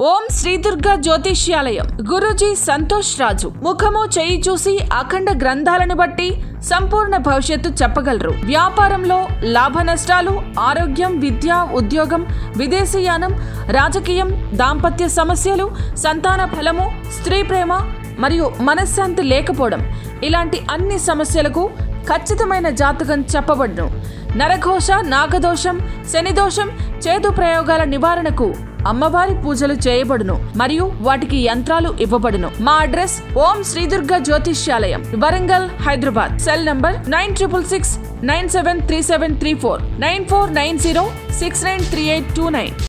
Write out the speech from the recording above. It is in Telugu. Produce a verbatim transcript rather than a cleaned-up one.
ఓం శ్రీ దుర్గా జ్యోతిష్యాలయం గురూజీ సంతోష్ రాజు ముఖము చేయి చూసి అఖండ గ్రంథాలను బట్టి సంపూర్ణ భవిష్యత్తు చెప్పగలరు. వ్యాపారంలో లాభ నష్టాలు, ఆరోగ్యం, విద్య, ఉద్యోగం, విదేశీయానం, రాజకీయం, దాంపత్య సమస్యలు, సంతాన ఫలము, స్త్రీ ప్రేమ మరియు మనశ్శాంతి లేకపోవడం ఇలాంటి అన్ని సమస్యలకు ఖచ్చితమైన జాతకం చెప్పబడును. నరఘోష, నాగదోషం, శనిదోషం, చేదు ప్రయోగాల నివారణకు అమ్మవారి పూజలు చేయబడును మరియు వాటికి యంత్రాలు ఇవ్వబడును. మా అడ్రస్ ఓం శ్రీ దుర్గా జ్యోతిష్యాలయం, Warangal, Hyderabad. Cell number nine triple six nine seven three seven three four, nine four nine zero six nine three eight two nine.